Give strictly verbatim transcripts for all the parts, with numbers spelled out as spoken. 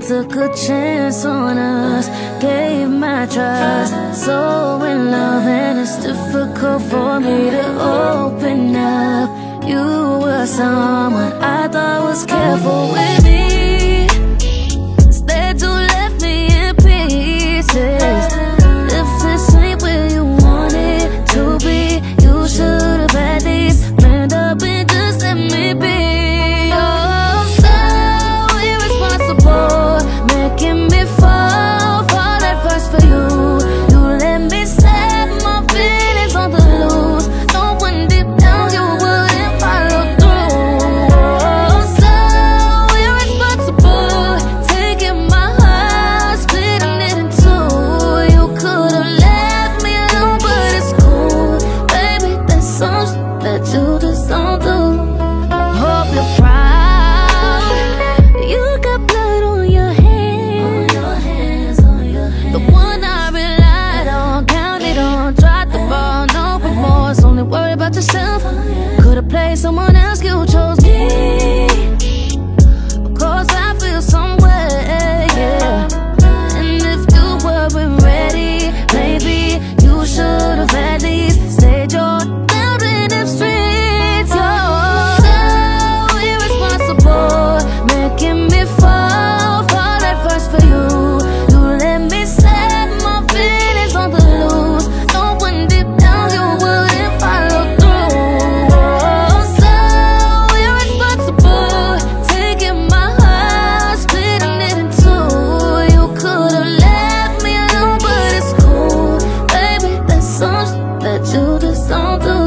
took a chance on us, gave my trust. So in love, and it's difficult for me to open up. You were someone I thought was careful with me. Instead you left me in pieces. If this ain't where you want it to be, you should've at least manned up and just let me be. Oh, so irresponsible, making me fall, fall at first for you. You let me set my feelings on the loose, knowing deep down you wouldn't follow through. Oh, so irresponsible, taking my heart, splitting it in two. You could've left me alone, but it's cool, baby, that's some shit that you just don't do. Hope you're proud, you got blood on your hands, on your hands, on your hands. The one I relied on, counted on, tried the ball, no remorse, only worried about yourself. Could've played someone else, you chose me. Of course I feel some way, yeah. And if you weren't ready, maybe you should've at least stayed your ground in them streets. You're so irresponsible, making me fall, fall at first for you. You let me set my feelings on the loose, knowing deep down you wouldn't follow through. Oh, so irresponsible, taking my heart, splitting it in two. You could've left me alone, but it's cool, baby, that's some shit that you just don't do.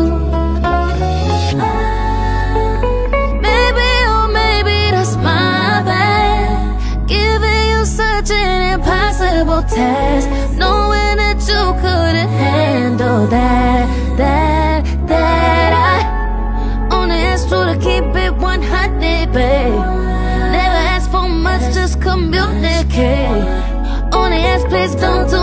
Maybe, oh maybe that's my bad, giving you such an impossible task, knowing that you couldn't handle that, that, that. I only asked you to keep it one hundred, babe. Never asked for much, just communicate. Only ask, please don't do